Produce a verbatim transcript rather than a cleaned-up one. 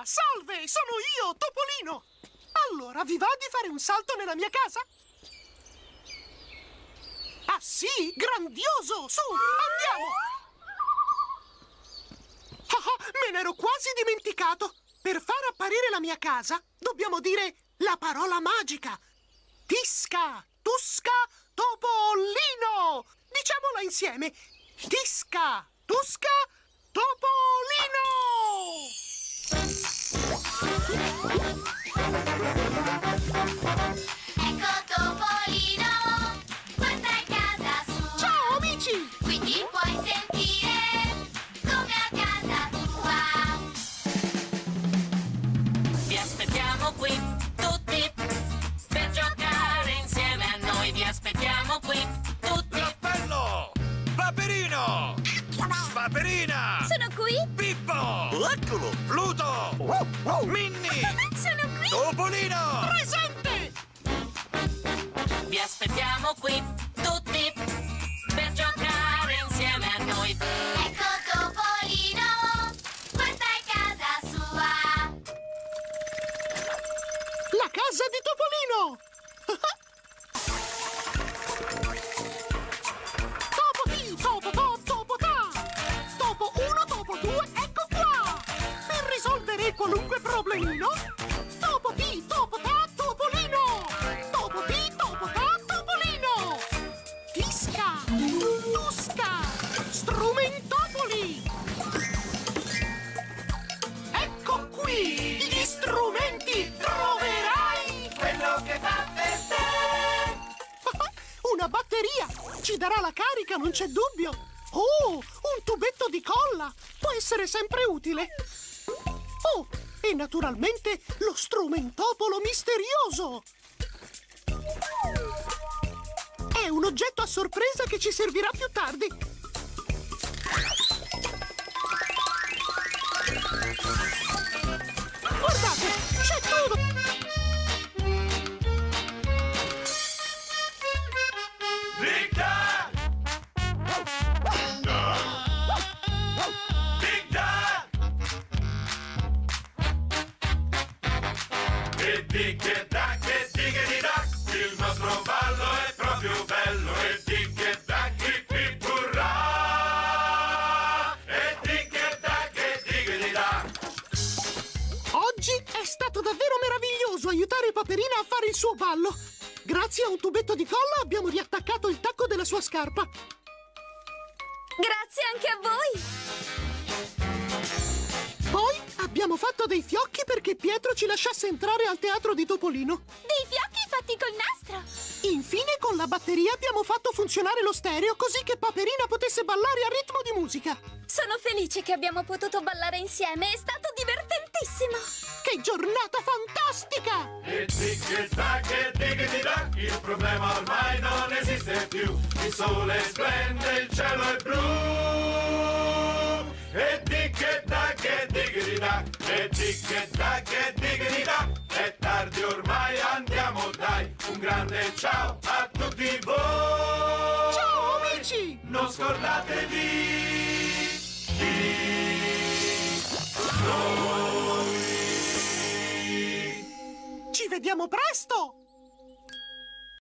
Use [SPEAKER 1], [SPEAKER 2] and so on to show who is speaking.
[SPEAKER 1] Salve, sono io, Topolino! Allora, vi va di fare un salto nella mia casa? Ah sì? Grandioso! Su, andiamo! Ah, ah, me n'ero quasi dimenticato! Per far apparire la mia casa, dobbiamo dire la parola magica! Tisca, Tusca, Topolino! Diciamola insieme! Tisca, Tusca, Topolino!
[SPEAKER 2] Ecco Topolino, questa è casa sua.
[SPEAKER 1] Ciao amici!
[SPEAKER 2] Qui ti puoi sentire come a casa tua.
[SPEAKER 3] Vi aspettiamo qui, tutti, per giocare insieme a noi. Vi aspettiamo qui, tutti.
[SPEAKER 4] Rappello! Paperino! Paperina!
[SPEAKER 2] Sono qui?
[SPEAKER 4] Pippo!
[SPEAKER 5] Eccolo!
[SPEAKER 4] Pluto! Minnie!
[SPEAKER 2] Sono qui!
[SPEAKER 4] Topolino!
[SPEAKER 1] Presente!
[SPEAKER 3] Vi aspettiamo qui, tutti, per giocare insieme a noi.
[SPEAKER 2] Ecco Topolino, questa è casa sua.
[SPEAKER 1] La casa di Topolino! Topo chi, topo to, topo ta! Topo uno, topo due, ecco qua! Per risolvere qualunque problemino, topo chi, topo ta, Topolino! Topo chi, topo ta, Topolino! Tisca, Tusca, Strumentopoli! Ecco qui, gli strumenti troverai!
[SPEAKER 4] Quello che fa per te!
[SPEAKER 1] Una batteria! Ci darà la carica, non c'è dubbio! Oh, un tubetto di colla! Può essere sempre utile! Oh, e naturalmente lo strumentopolo misterioso! È un oggetto a sorpresa che ci servirà più tardi! Guardate, c'è tutto!
[SPEAKER 4] Big Dad! Big Dad! E di che da, che di che di da, il nostro ballo è proprio bello. E di che da, chi pi purrà. E di che da, che di che di da.
[SPEAKER 1] Oggi è stato davvero meraviglioso aiutare Paperina a fare il suo ballo. Grazie a un tubetto di colla abbiamo riattaccato il tacco della sua scarpa.
[SPEAKER 2] Grazie anche a voi.
[SPEAKER 1] Poi abbiamo fatto dei fiocchi perché Pietro ci lasciasse entrare al teatro di Topolino.
[SPEAKER 2] Dei fiocchi fatti col nastro.
[SPEAKER 1] Infine con la batteria abbiamo fatto funzionare lo stereo così che Paperina potesse ballare a ritmo di musica.
[SPEAKER 2] Sono felice che abbiamo potuto ballare insieme, è stato divertentissimo.
[SPEAKER 1] Che giornata fantastica!
[SPEAKER 4] E di che da, che di che di da, il problema ormai non esiste più. Il sole splende, il cielo è blu. E di che da, che di che di da, e di che da, che di che di da. È tardi ormai, andiamo dai. Un grande ciao a tutti voi.
[SPEAKER 1] Ciao amici!
[SPEAKER 4] Non scordatevi di noi.
[SPEAKER 1] Ci vediamo presto!